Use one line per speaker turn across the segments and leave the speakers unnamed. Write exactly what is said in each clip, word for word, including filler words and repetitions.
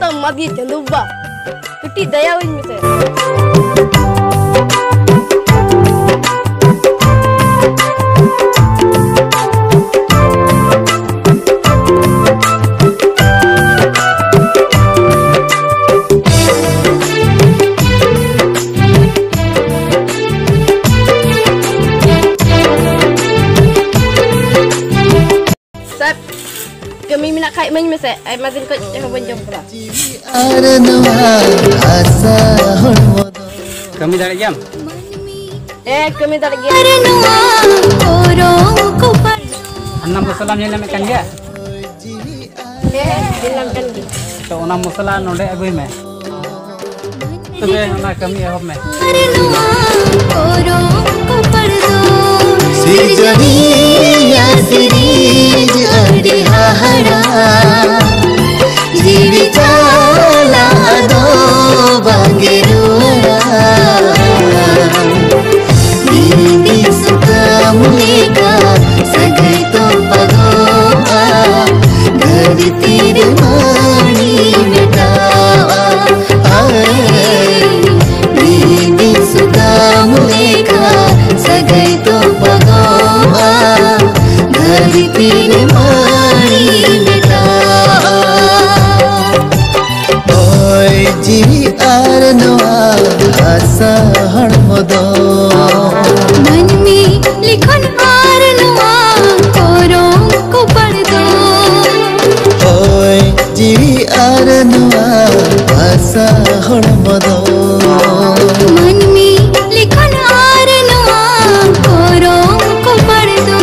दा मदी चंदुबा कटी दया वइन में से kami mina kai main mese ai mazin ko jangan bonjong pula
kami dari jam
eh kami dari jam
enam musalam yang lemekan dia
eh dilamkan dia
to enam musalam node agui me tobe ona kami ehob me
Sejaniya sirij adi hahara Jivitala ado bangirura Dini suka mulika sagai to pagoa Gari tiri mani metawa Dini suka mulika sagai to pagoa Gari tiri mani metawa Oi jivi ar noa asa harmodo मन में लिखन are नवा कोरों को पढ़ दो ओए जीवी are नवा भाषा हड़मदो मन में लिखन आर नवा कोरों को पढ़ दो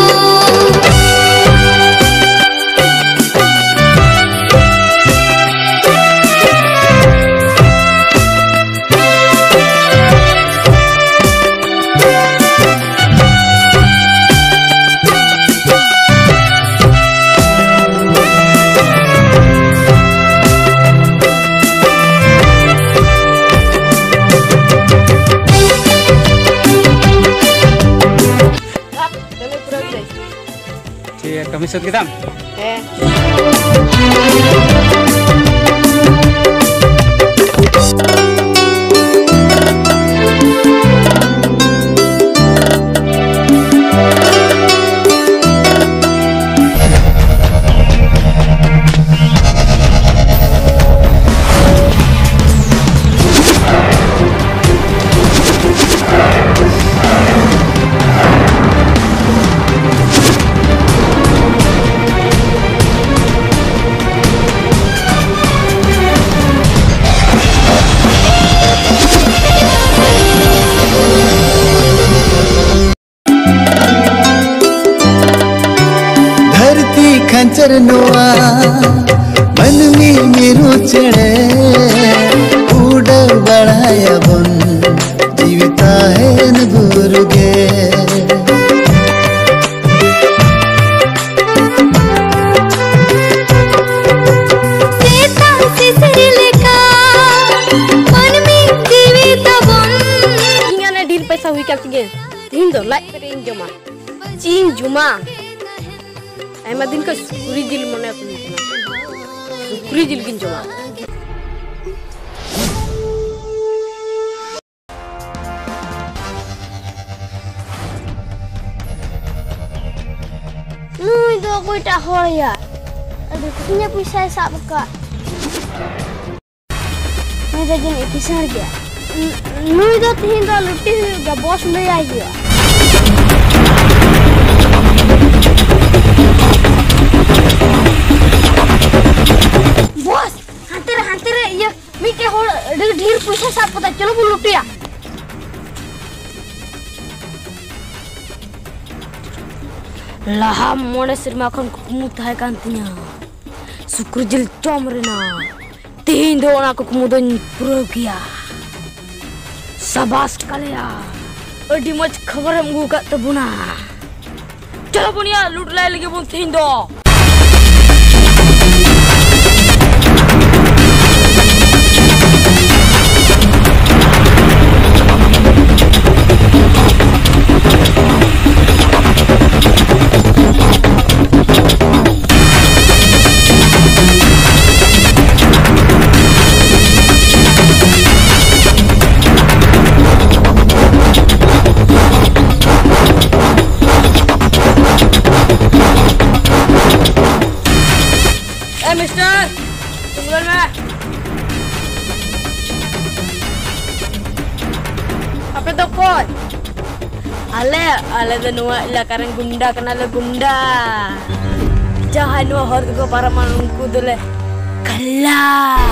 kami sud kita
eh खंचर नोआ मन में मेरो चढ़े उड़ बढ़ाया बन जीविता है न दुर्गे सीता सिसरिले का मन में जीविता बन इंगा ना डील पैसा हुई क्या तिगे दिन दो लाइक करे इन जमा चीन जुमा Emang din ka sukuri jil mana aku ni sukuri jil kin cuma Nui do aku tak hor ya ada punya pisau sak buka Nui dah jenis pisau dia Nui do tihin do luti ga bos le ai dia बॉस हाथे रे हाथे रे ये मीटे होड़ ढेर पैसा साफ पता चलो बोल लुटिया लाहा मोड़े सिर में अखन कुमुत है कांतिया सुक्रजिल चोमरना तीन दो ना को कुमुदन प्रो किया शाबाश कलिया अडी मच खबर हम गु का तबुना चलो बुनिया लूट लाए लगे बुन तीन दो Apa tu kod? Ale, ale tu nuak lah karena gunda kena le gunda. Jangan nuak harga para manungku tu le kalah.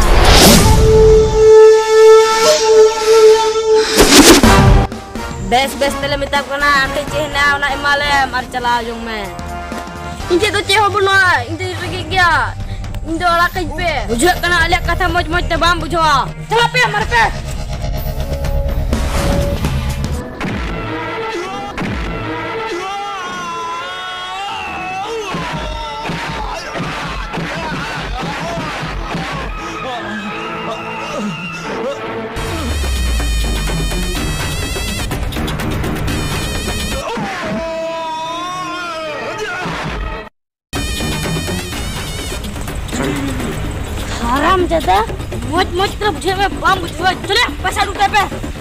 Best best tele minta kena ante cehna nak imalem ar chala jong me. Inte tu ceho bunwa, inte pergi gya. Inte olah kejpe. Bujak kena aliak kata moj-moj tebam bujwa. Chala pe mar pe. Haram jada, moj moj terus bujuk me bam bujuk, cule pasal udah pe.